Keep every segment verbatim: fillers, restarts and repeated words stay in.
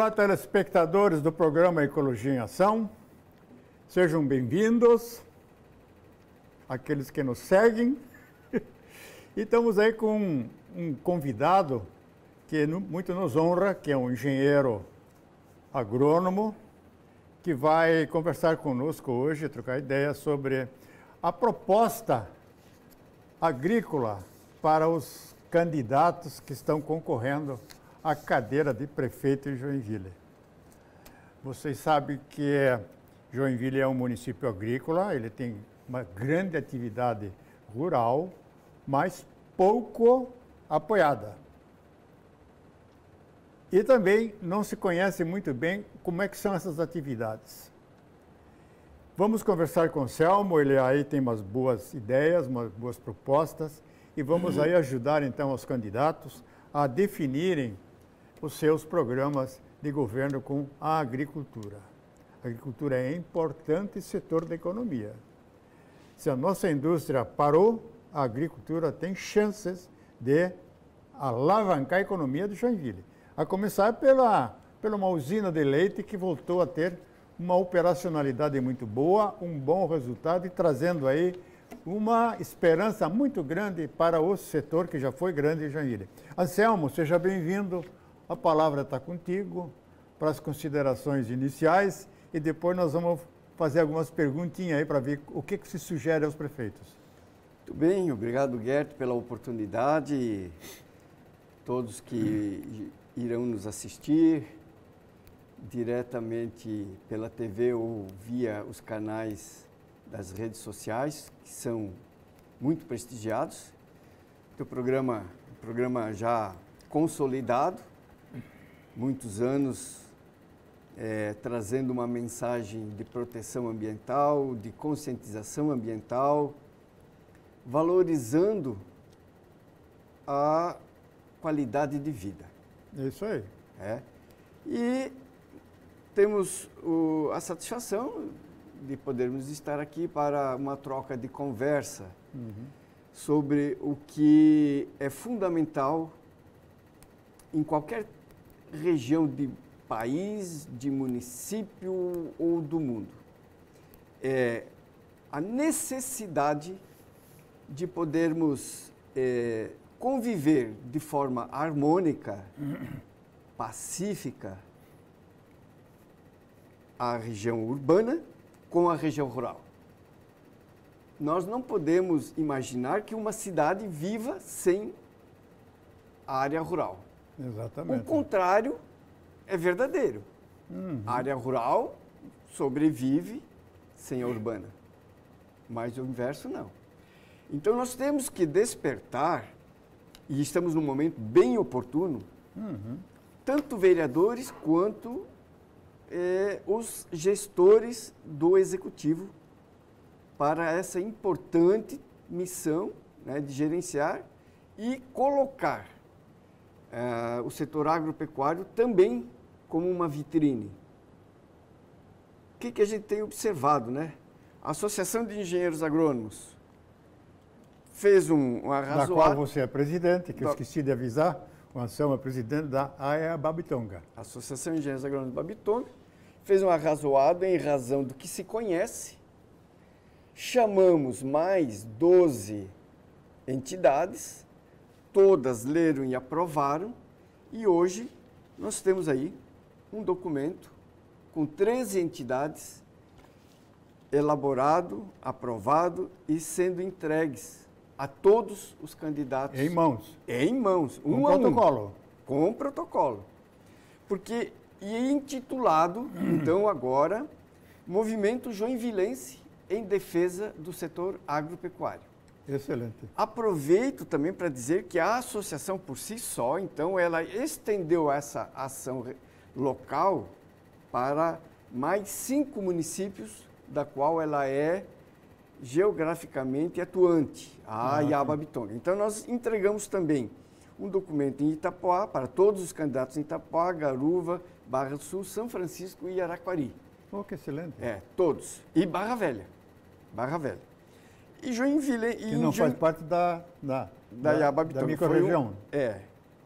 Olá, telespectadores do programa Ecologia em Ação. Sejam bem-vindos, aqueles que nos seguem. E estamos aí com um, um convidado que muito nos honra, que é um engenheiro agrônomo, que vai conversar conosco hoje, trocar ideias sobre a proposta agrícola para os candidatos que estão concorrendo à cadeira de prefeito em Joinville. Vocês sabem que Joinville é um município agrícola, ele tem uma grande atividade rural, mas pouco apoiada. E também não se conhece muito bem como é que são essas atividades. Vamos conversar com o Selmo, ele aí tem umas boas ideias, umas boas propostas, e vamos aí ajudar então os candidatos a definirem os seus programas de governo com a agricultura. A agricultura é um importante setor da economia. Se a nossa indústria parou, a agricultura tem chances de alavancar a economia de Joinville. A começar pela, pela uma usina de leite que voltou a ter uma operacionalidade muito boa, um bom resultado e trazendo aí uma esperança muito grande para o setor que já foi grande em Joinville. Anselmo, seja bem-vindo. A palavra está contigo para as considerações iniciais e depois nós vamos fazer algumas perguntinhas aí para ver o que, que se sugere aos prefeitos. Muito bem, obrigado, Gert, pela oportunidade. Todos que irão nos assistir diretamente pela T V ou via os canais das redes sociais, que são muito prestigiados. O programa, programa já consolidado, muitos anos é, trazendo uma mensagem de proteção ambiental, de conscientização ambiental, valorizando a qualidade de vida. É isso aí. É. E temos o, a satisfação de podermos estar aqui para uma troca de conversa uhum. sobre o que é fundamental em qualquer região de país, de município ou do mundo. É a necessidade de podermos é, conviver de forma harmônica, pacífica, a região urbana com a região rural. Nós não podemos imaginar que uma cidade viva sem a área rural. Exatamente. O contrário é verdadeiro. Uhum. A área rural sobrevive sem a urbana, mas o inverso não. Então nós temos que despertar, e estamos num momento bem oportuno, uhum. tanto vereadores quanto eh, os gestores do executivo para essa importante missão, né, de gerenciar e colocar eh, o setor agropecuário também como uma vitrine. O que, que a gente tem observado, né? A Associação de Engenheiros Agrônomos fez um, um arrazoado... Da qual você é presidente, que da... eu esqueci de avisar, o Anselmo é presidente da A E A Babitonga. A Associação de Engenheiros Agrônomos de Babitonga fez um arrazoado em razão do que se conhece. Chamamos mais doze entidades, todas leram e aprovaram, e hoje nós temos aí um documento com treze entidades elaborado, aprovado e sendo entregues a todos os candidatos. Em mãos. Em mãos. Um a protocolo. Um, com protocolo. Porque, e intitulado, então, agora, Movimento Joinvilense em Defesa do Setor Agropecuário. Excelente. Aproveito também para dizer que a associação por si só, então, ela estendeu essa ação local para mais cinco municípios, da qual ela é geograficamente atuante, a A E A Babitonga. Então, nós entregamos também um documento em Itapoá, para todos os candidatos em Itapoá, Garuva, Barra do Sul, São Francisco e Araquari. Oh, que excelente. É, todos. E Barra Velha. Barra Velha. E Joinville... Que não faz parte da, da, da, da, da microrregião. Um, é.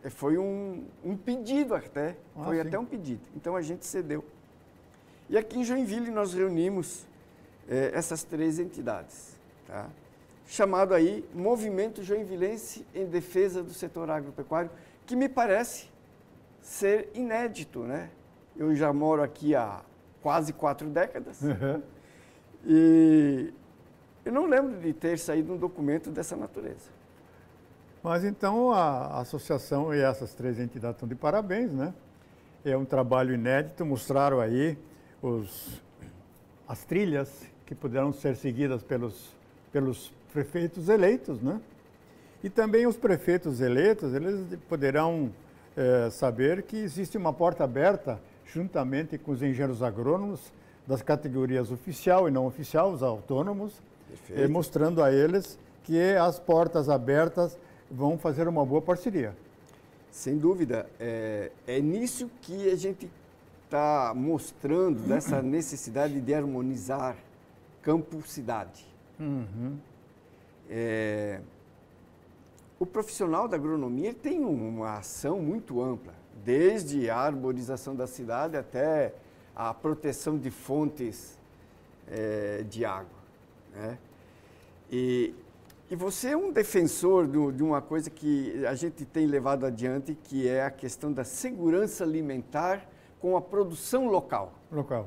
Foi um, um pedido até, Ah, foi sim. até um pedido. Então a gente cedeu. E aqui em Joinville nós reunimos eh, essas três entidades, tá? Chamado aí Movimento Joinvilense em Defesa do Setor Agropecuário, que me parece ser inédito, né? Eu já moro aqui há quase quatro décadas Uhum. e eu não lembro de ter saído um documento dessa natureza. Mas então a, a associação e essas três entidades estão de parabéns, né? É um trabalho inédito, mostraram aí os, as trilhas que poderão ser seguidas pelos, pelos prefeitos eleitos, né? E também os prefeitos eleitos, eles poderão é, saber que existe uma porta aberta, juntamente com os engenheiros agrônomos, das categorias oficial e não oficial, os autônomos, é, mostrando a eles que as portas abertas vão fazer uma boa parceria. Sem dúvida, é, é nisso que a gente está mostrando dessa necessidade de harmonizar campo-cidade. Uhum. É, o profissional da agronomia ele tem uma ação muito ampla, desde a arborização da cidade até a proteção de fontes é, de água, né? E, e você é um defensor do, de uma coisa que a gente tem levado adiante, que é a questão da segurança alimentar com a produção local. Local.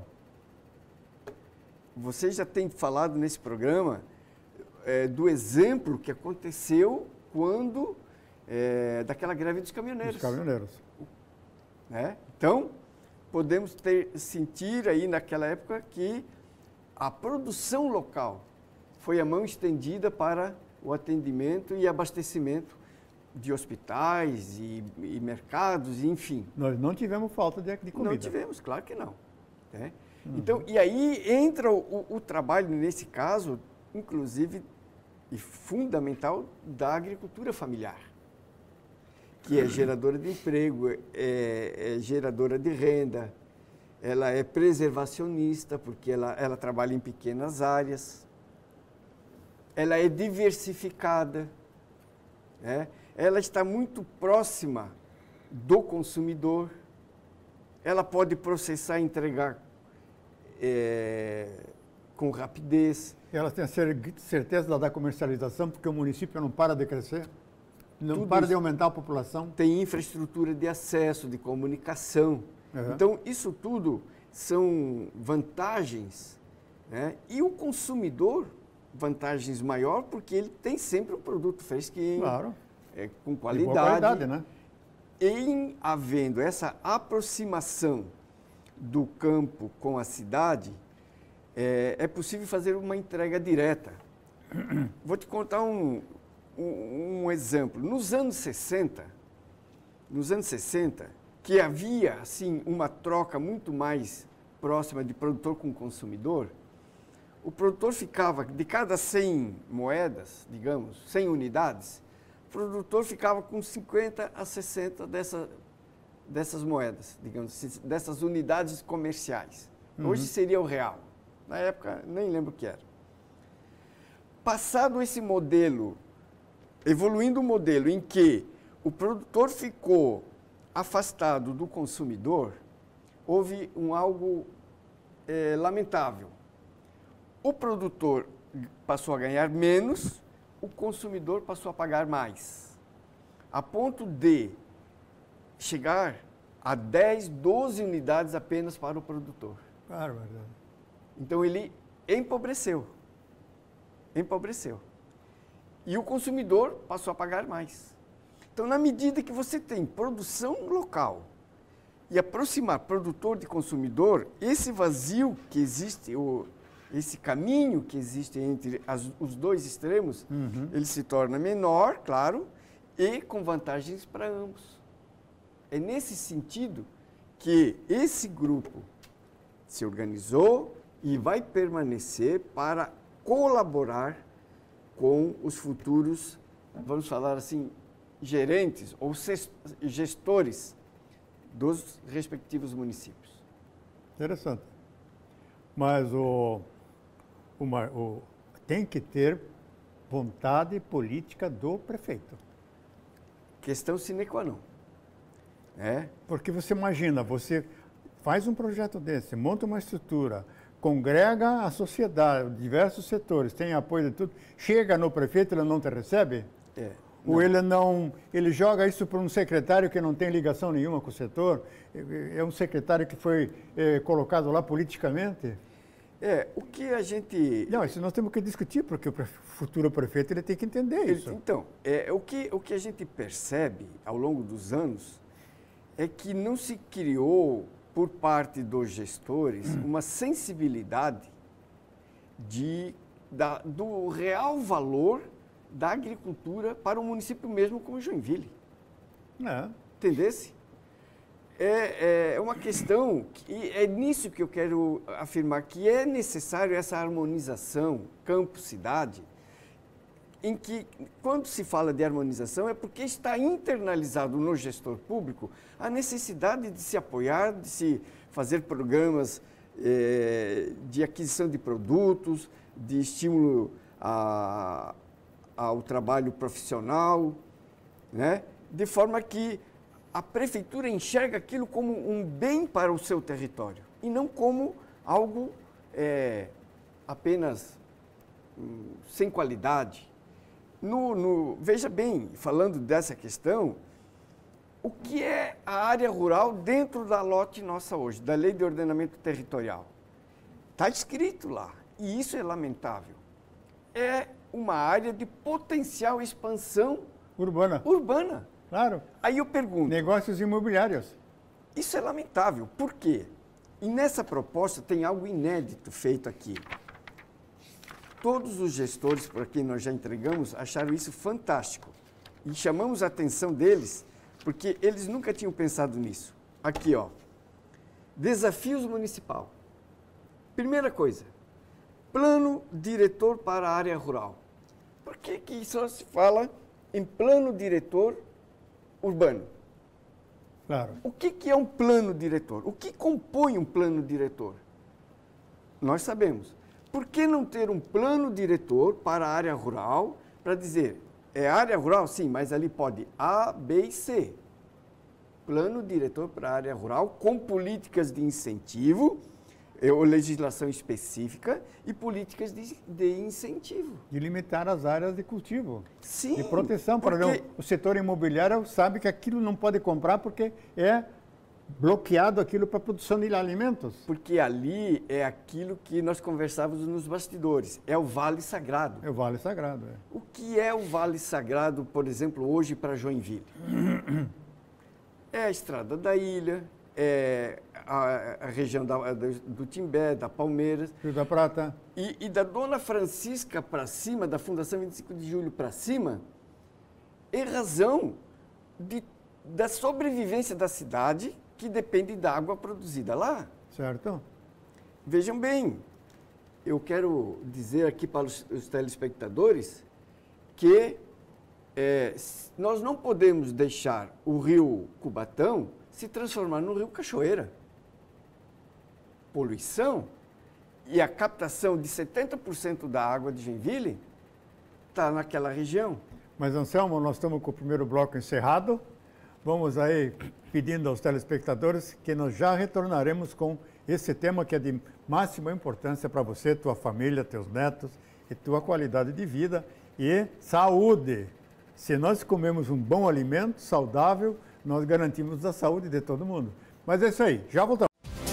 Você já tem falado nesse programa é, do exemplo que aconteceu quando, é, daquela greve dos caminhoneiros. Dos caminhoneiros. Né? Então, podemos ter, sentir aí naquela época que a produção local foi a mão estendida para o atendimento e abastecimento de hospitais e, e mercados, enfim. Nós não tivemos falta de, de comida. Não tivemos, claro que não. Né? Uhum. Então, e aí entra o, o trabalho, nesse caso, inclusive, e fundamental, da agricultura familiar, que é geradora de emprego, é, é geradora de renda, ela é preservacionista, porque ela, ela trabalha em pequenas áreas, ela é diversificada, né? Ela está muito próxima do consumidor, ela pode processar e entregar é, com rapidez. Ela tem a certeza da comercialização, porque o município não para de crescer, não Tudo para isso. de aumentar a população. Tem infraestrutura de acesso, de comunicação. Uhum. Então, isso tudo são vantagens, né? E o consumidor, vantagens maior, porque ele tem sempre um produto fresquinho, Claro. é, com De qualidade. boa qualidade, né? Em havendo essa aproximação do campo com a cidade, é, é possível fazer uma entrega direta. Vou te contar um, um, um exemplo. Nos anos sessenta, nos anos sessenta, que havia assim uma troca muito mais próxima de produtor com consumidor, o produtor ficava, de cada cem moedas, digamos, cem unidades, o produtor ficava com cinquenta a sessenta dessa, dessas moedas, digamos, dessas unidades comerciais. Uhum. Hoje seria o real. Na época, nem lembro o que era. Passado esse modelo, evoluindo o modelo em que o produtor ficou afastado do consumidor, houve um algo é, lamentável. O produtor passou a ganhar menos, o consumidor passou a pagar mais, a ponto de chegar a dez, doze unidades apenas para o produtor. Claro, verdade. Então ele empobreceu, empobreceu. E o consumidor passou a pagar mais. Então, na medida que você tem produção local e aproximar produtor de consumidor, esse vazio que existe, o, esse caminho que existe entre as, os dois extremos, uhum. ele se torna menor, claro, e com vantagens para ambos. É nesse sentido que esse grupo se organizou e vai permanecer para colaborar com os futuros, vamos falar assim, gerentes ou gestores dos respectivos municípios. Interessante. Mas o, o, o, tem que ter vontade política do prefeito. Questão sine qua non. né? Porque você imagina, você faz um projeto desse, monta uma estrutura, congrega a sociedade, diversos setores, tem apoio de tudo, chega no prefeito, ele não te recebe? É, Ou não. ele não, ele joga isso para um secretário que não tem ligação nenhuma com o setor? É um secretário que foi é, colocado lá politicamente? É, o que a gente... Não, isso nós temos que discutir, porque o prefe- futuro prefeito ele tem que entender isso. Então, é, o, que, o que a gente percebe ao longo dos anos é que não se criou, por parte dos gestores, uma sensibilidade de, da, do real valor da agricultura para um município mesmo como Joinville. É. Entendesse? É, é uma questão, que, é nisso que eu quero afirmar, que é necessário essa harmonização campo-cidade, em que, quando se fala de harmonização, é porque está internalizado no gestor público a necessidade de se apoiar, de se fazer programas é, de aquisição de produtos, de estímulo a, ao trabalho profissional, né? De forma que a prefeitura enxerga aquilo como um bem para o seu território e não como algo é, apenas hum, sem qualidade. No, no, veja bem, falando dessa questão, o que é a área rural dentro da lote nossa hoje, da Lei de Ordenamento Territorial? Está escrito lá, e isso é lamentável. É uma área de potencial expansão Urbana. urbana. Claro. Aí eu pergunto... Negócios imobiliários. Isso é lamentável. Por quê? E nessa proposta tem algo inédito feito aqui. Todos os gestores para quem nós já entregamos acharam isso fantástico. E chamamos a atenção deles porque eles nunca tinham pensado nisso. Aqui, ó. Desafios municipal. Primeira coisa. Plano diretor para a área rural. Por que que só se fala em plano diretor urbano? Claro. O que, que é um plano diretor? O que compõe um plano diretor? Nós sabemos. Por que não ter um plano diretor para a área rural para dizer, é área rural? Sim, mas ali pode A, B e C. Plano diretor para a área rural com políticas de incentivo, ou legislação específica e políticas de, de incentivo. De limitar as áreas de cultivo. Sim. De proteção. Por porque... exemplo, o setor imobiliário sabe que aquilo não pode comprar porque é bloqueado aquilo para a produção de alimentos. Porque ali é aquilo que nós conversávamos nos bastidores, é o Vale Sagrado. É o Vale Sagrado. É. O que é o Vale Sagrado, por exemplo, hoje para Joinville? É a Estrada da Ilha, é a, a região da, do, do Timbé, da Palmeiras. Rio da Prata. E, e da Dona Francisca para cima, da Fundação vinte e cinco de julho para cima, em razão de, da sobrevivência da cidade, que depende da água produzida lá. Certo. Vejam bem, eu quero dizer aqui para os, os telespectadores que é, nós não podemos deixar o rio Cubatão se transformar no rio Cachoeira. Poluição e a captação de setenta por cento da água de Joinville está naquela região. Mas, Anselmo, nós estamos com o primeiro bloco encerrado. Vamos aí pedindo aos telespectadores que nós já retornaremos com esse tema que é de máxima importância para você, tua família, teus netos e tua qualidade de vida e saúde. Se nós comemos um bom alimento saudável, nós garantimos a saúde de todo mundo. Mas é isso aí, já voltamos.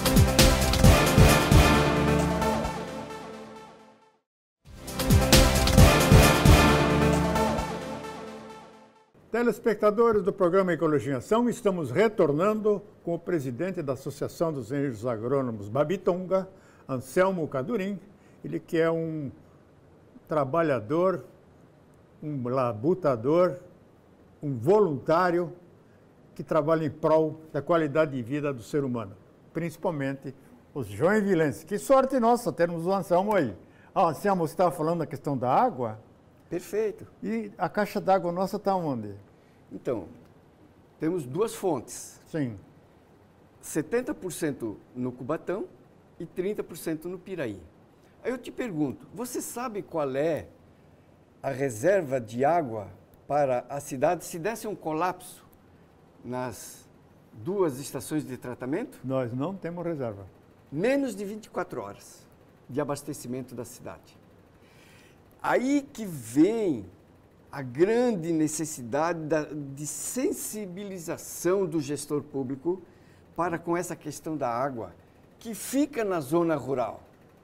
Telespectadores do programa Ecologia em Ação, estamos retornando com o presidente da Associação dos Engenheiros Agrônomos Babitonga, Anselmo Cadurim, ele que é um trabalhador, um labutador, um voluntário que trabalha em prol da qualidade de vida do ser humano, principalmente os joinvilenses. Que sorte nossa termos o Anselmo aí. Ah, Anselmo, você estava falando da questão da água? Perfeito. E a caixa d'água nossa está onde? Então, temos duas fontes. Sim. setenta por cento no Cubatão e trinta por cento no Piraí. Aí eu te pergunto, você sabe qual é a reserva de água para a cidade se desse um colapso nas duas estações de tratamento, Nós não temos reserva. menos de vinte e quatro horas de abastecimento da cidade. Aí que vem a grande necessidade da, de sensibilização do gestor público para com essa questão da água, que fica na zona rural.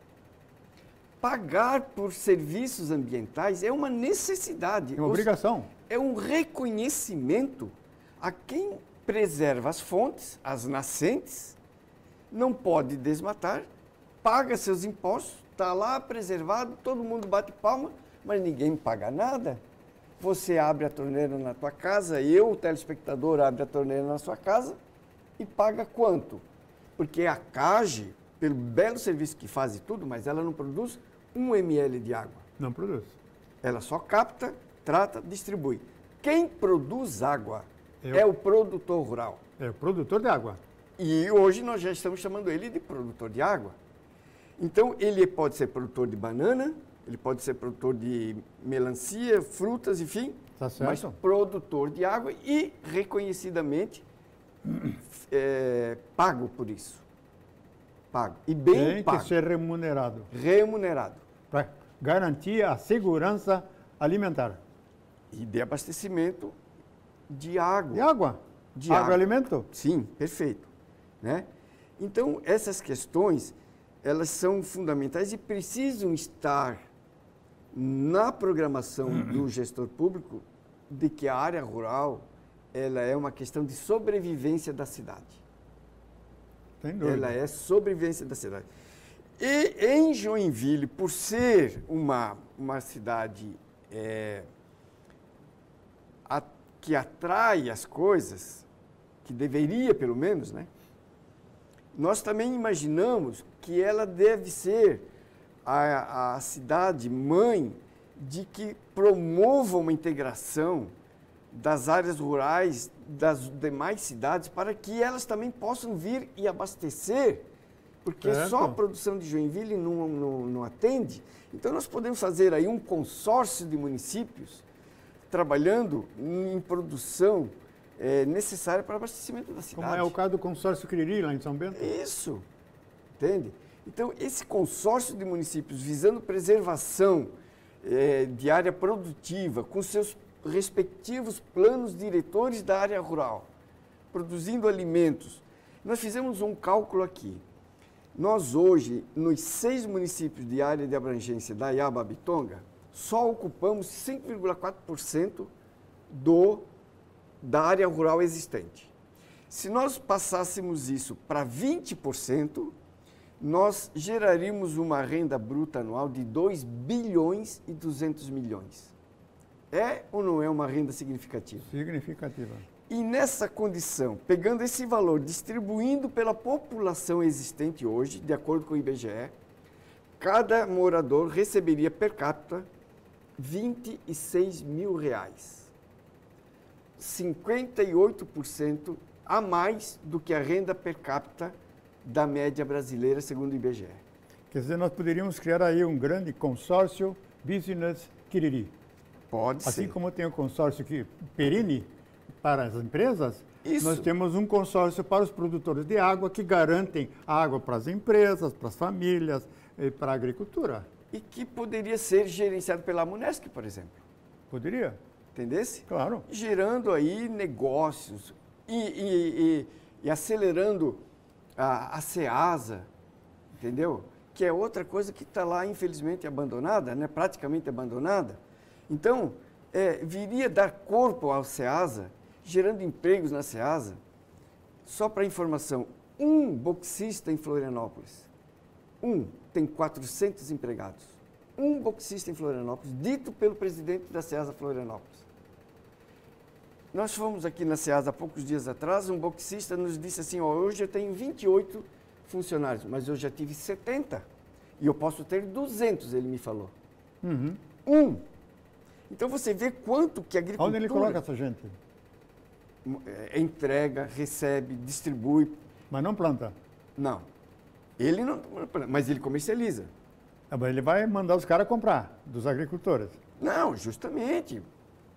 Pagar por serviços ambientais é uma necessidade. É uma obrigação. É um reconhecimento a quem preserva as fontes, as nascentes, não pode desmatar, paga seus impostos, está lá preservado, todo mundo bate palma, mas ninguém paga nada. Você abre a torneira na tua casa, eu, o telespectador, abre a torneira na sua casa e paga quanto? Porque a CAGE, pelo belo serviço que faz e tudo, mas ela não produz um mililitro de água. Não produz. Ela só capta, trata, distribui. Quem produz água Eu. é o produtor rural. É o produtor de água. E hoje nós já estamos chamando ele de produtor de água. Então, ele pode ser produtor de banana, ele pode ser produtor de melancia, frutas, enfim, Tá certo. mas produtor de água e reconhecidamente é, pago por isso. Pago. E bem Tem pago. que ser remunerado Remunerado. para garantir a segurança alimentar. E de abastecimento de água. E água? De Agroalimento? Sim, perfeito. Né? Então, essas questões, elas são fundamentais e precisam estar na programação do gestor público de que a área rural, ela é uma questão de sobrevivência da cidade. Sem dúvida. Ela é sobrevivência da cidade. E em Joinville, por ser uma, uma cidade é, a, que atrai as coisas, que deveria pelo menos, né? Nós também imaginamos que ela deve ser a, a cidade mãe de que promova uma integração das áreas rurais das demais cidades para que elas também possam vir e abastecer, porque Certo. só a produção de Joinville não, não, não atende. Então, nós podemos fazer aí um consórcio de municípios trabalhando em produção é, necessária para o abastecimento da cidade. Como é o caso do consórcio Quiriri, lá em São Bento? Isso, entende? Então, esse consórcio de municípios visando preservação é, de área produtiva, com seus respectivos planos diretores da área rural, produzindo alimentos. Nós fizemos um cálculo aqui. Nós hoje, nos seis municípios de área de abrangência da Iaba-Bitonga, só ocupamos cinco vírgula quatro por cento do, da área rural existente. Se nós passássemos isso para vinte por cento, nós geraríamos uma renda bruta anual de dois bilhões e duzentos milhões. É ou não é uma renda significativa? Significativa. E nessa condição, pegando esse valor, distribuindo pela população existente hoje, de acordo com o I B G E, cada morador receberia per capita vinte e seis mil reais. cinquenta e oito por cento a mais do que a renda per capita da média brasileira, segundo o I B G E. Quer dizer, nós poderíamos criar aí um grande consórcio Business Quiriri. Pode Assim ser. como tem o consórcio que Perini para as empresas, Isso. nós temos um consórcio para os produtores de água que garantem água para as empresas, para as famílias e para a agricultura. E que poderia ser gerenciado pela Amunesc, por exemplo. Poderia? Entendesse? Claro. Gerando aí negócios e, e, e, e acelerando a, a SEASA, entendeu? Que é outra coisa que está lá, infelizmente, abandonada, né? Praticamente abandonada. Então, é, viria dar corpo ao SEASA, gerando empregos na SEASA. Só para informação, um boxista em Florianópolis, um, tem quatrocentos empregados. Um boxista em Florianópolis, dito pelo presidente da SEASA Florianópolis. Nós fomos aqui na SEASA há poucos dias atrás, um boxista nos disse assim, ó, hoje eu tenho vinte e oito funcionários, mas eu já tive setenta e eu posso ter duzentos, ele me falou. Uhum. Um. Então você vê quanto que a agricultura... Onde ele coloca essa gente? É, entrega, recebe, distribui. Mas não planta. Não. Ele não... Mas ele comercializa. Ah, mas ele vai mandar os caras comprar, dos agricultores. Não, justamente.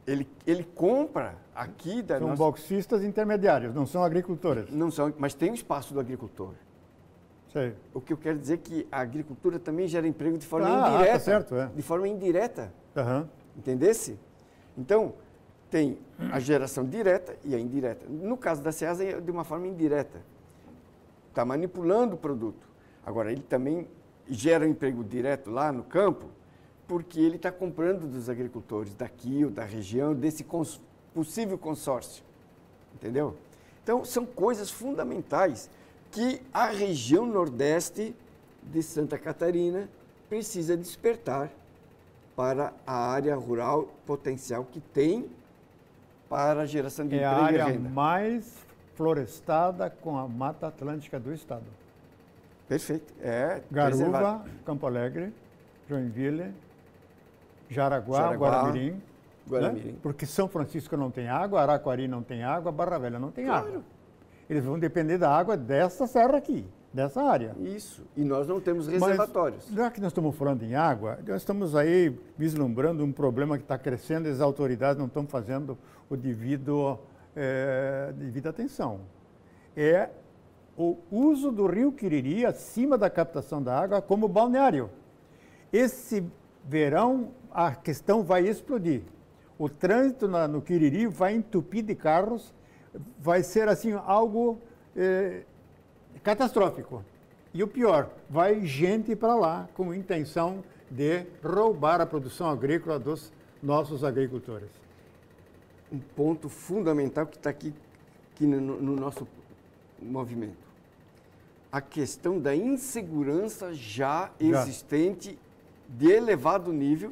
Ele, ele compra aqui da São nossa... boxistas intermediários, não são agricultores. Não são, mas tem o espaço do agricultor. Sei. O que eu quero dizer é que a agricultura também gera emprego de forma Ah, indireta. tá certo, é. De forma indireta. Uhum. Entendesse? Então, tem a geração direta e a indireta. No caso da Ceasa, é de uma forma indireta. Está manipulando o produto. Agora, ele também gera um emprego direto lá no campo, porque ele está comprando dos agricultores daqui ou da região, desse cons- possível consórcio. Entendeu? Então, são coisas fundamentais que a região nordeste de Santa Catarina precisa despertar para a área rural potencial que tem para a geração de É a emprego e área renda. mais florestada com a Mata Atlântica do estado. Perfeito. É Garuva, preservado. Campo Alegre, Joinville, Jaraguá, Jaraguá, Guaramirim. Guaramirim. Né? Porque São Francisco não tem água, Araquari não tem água, Barra Velha não tem Claro. água. Eles vão depender da água dessa serra aqui, dessa área. Isso. E nós não temos reservatórios. Mas, já que nós estamos falando em água, nós estamos aí vislumbrando um problema que está crescendo e as autoridades não estão fazendo o devido, é, devida atenção. É o uso do rio Quiriri acima da captação da água como balneário. Esse verão a questão vai explodir. O trânsito na, no Quiriri vai entupir de carros, vai ser assim algo é, catastrófico. E o pior, vai gente para lá com intenção de roubar a produção agrícola dos nossos agricultores. Um ponto fundamental que está aqui, aqui no, no nosso movimento. A questão da insegurança já, já. existente de elevado nível,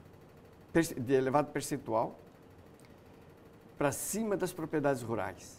de elevado percentual, para cima das propriedades rurais.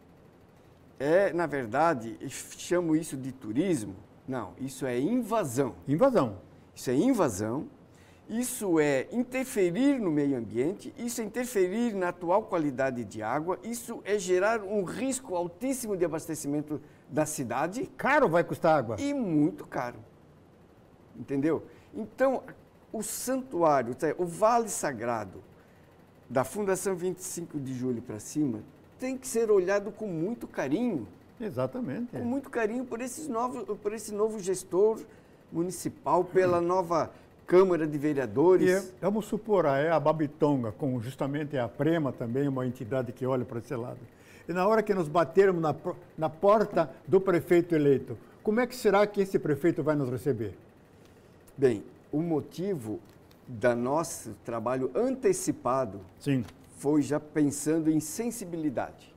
É, na verdade, eu chamo isso de turismo? Não, isso é invasão. Invasão. Isso é invasão, isso é interferir no meio ambiente, isso é interferir na atual qualidade de água, isso é gerar um risco altíssimo de abastecimento da cidade. Caro vai custar água. E muito caro. Entendeu? Então, o santuário, o Vale Sagrado, da Fundação vinte e cinco de julho para cima, tem que ser olhado com muito carinho. Exatamente. Com muito carinho por, esses novos, por esse novo gestor municipal, pela nova Câmara de Vereadores. E, vamos supor, é a Babitonga, com justamente a Prema também, uma entidade que olha para esse lado. E na hora que nos batermos na, na porta do prefeito eleito, como é que será que esse prefeito vai nos receber? Bem, o motivo do nosso trabalho antecipado Sim. foi já pensando em sensibilidade.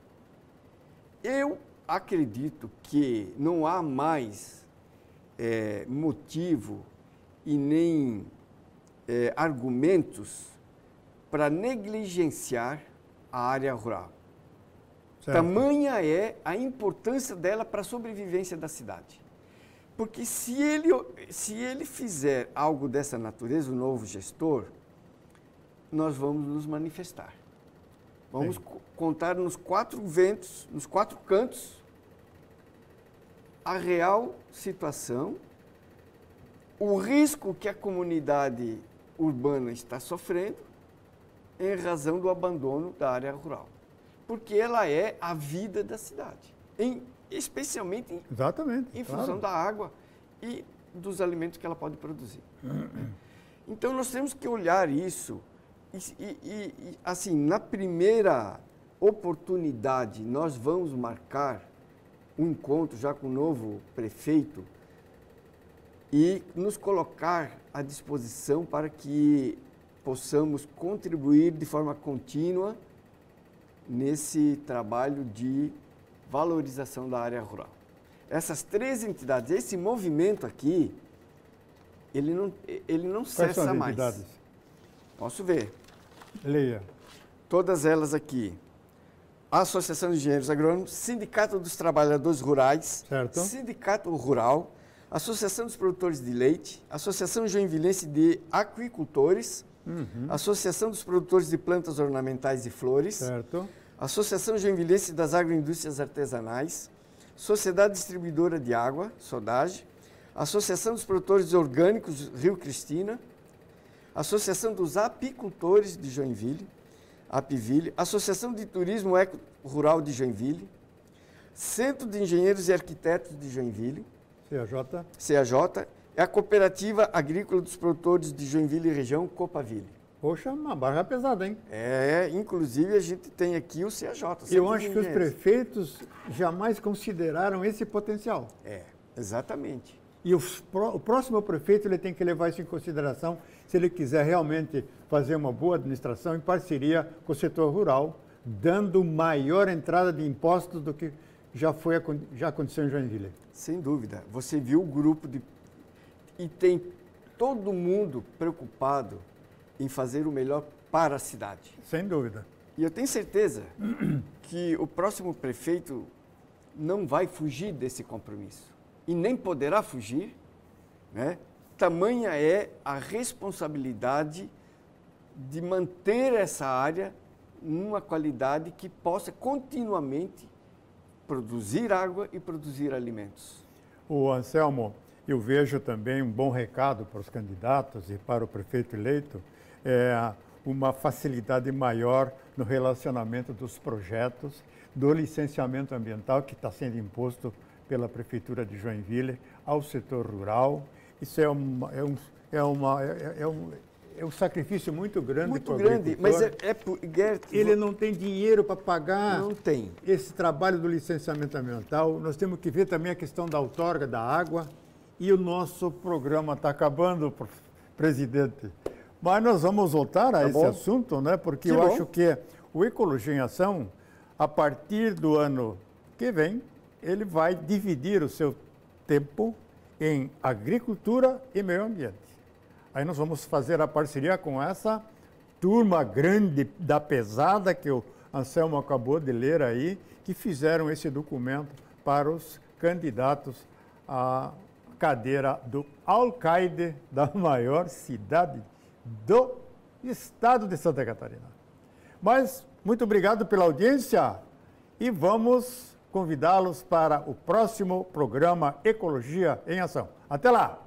Eu acredito que não há mais é, motivo e nem é, argumentos para negligenciar a área rural. Certo. Tamanha é a importância dela para a sobrevivência da cidade. Porque se ele, se ele fizer algo dessa natureza, o novo gestor, nós vamos nos manifestar. Vamos Sim. contar nos quatro ventos, nos quatro cantos, a real situação, o risco que a comunidade urbana está sofrendo em razão do abandono da área rural. Porque ela é a vida da cidade, em, especialmente em, Exatamente, em claro. função da água e dos alimentos que ela pode produzir. Então, nós temos que olhar isso e, e, e, assim, na primeira oportunidade, nós vamos marcar um encontro já com o novo prefeito e nos colocar à disposição para que possamos contribuir de forma contínua nesse trabalho de valorização da área rural. Essas três entidades, esse movimento aqui, ele não, ele não cessa Quais são as mais. entidades? Posso ver. Leia. Todas elas aqui. A Associação de Engenheiros Agrônomos, Sindicato dos Trabalhadores Rurais, certo. Sindicato Rural, Associação dos Produtores de Leite, Associação Joinvilense de Aquicultores, uhum. Associação dos Produtores de Plantas Ornamentais e Flores, certo. Associação Joinvilense das Agroindústrias Artesanais, Sociedade Distribuidora de Água, SODAGE, Associação dos Produtores Orgânicos Rio Cristina, Associação dos Apicultores de Joinville, Apiville, Associação de Turismo Eco Rural de Joinville, Centro de Engenheiros e Arquitetos de Joinville, C A J, C A J, é a Cooperativa Agrícola dos Produtores de Joinville e Região, Copaville. Poxa, uma barra pesada, hein? É, inclusive a gente tem aqui o C A J. Eu acho que os prefeitos jamais consideraram esse potencial. É, exatamente. E os, o próximo prefeito ele tem que levar isso em consideração se ele quiser realmente fazer uma boa administração em parceria com o setor rural, dando maior entrada de impostos do que já, foi, já aconteceu em Joinville. Sem dúvida. Você viu o grupo de... E tem todo mundo preocupado em fazer o melhor para a cidade. Sem dúvida. E eu tenho certeza que o próximo prefeito não vai fugir desse compromisso. E nem poderá fugir, né? Tamanha é a responsabilidade de manter essa área numa qualidade que possa continuamente produzir água e produzir alimentos. O Anselmo, eu vejo também um bom recado para os candidatos e para o prefeito eleito, é uma facilidade maior no relacionamento dos projetos, do licenciamento ambiental que está sendo imposto pela Prefeitura de Joinville ao setor rural. Isso é, uma, é, um, é, uma, é, é, um, é um sacrifício muito grande. Muito grande, mas é, é por, Gert, ele não tem dinheiro para pagar não tem. esse trabalho do licenciamento ambiental. Nós temos que ver também a questão da outorga da água e o nosso programa está acabando, presidente. Mas nós vamos voltar a tá esse bom. assunto, né? Porque que eu bom. acho que o Ecologia em Ação, a partir do ano que vem, ele vai dividir o seu tempo em agricultura e meio ambiente. Aí nós vamos fazer a parceria com essa turma grande da pesada que o Anselmo acabou de ler aí, que fizeram esse documento para os candidatos à cadeira do alcaide da maior cidade do estado de Santa Catarina. Mas muito obrigado pela audiência e vamos convidá-los para o próximo programa Ecologia em Ação. Até lá!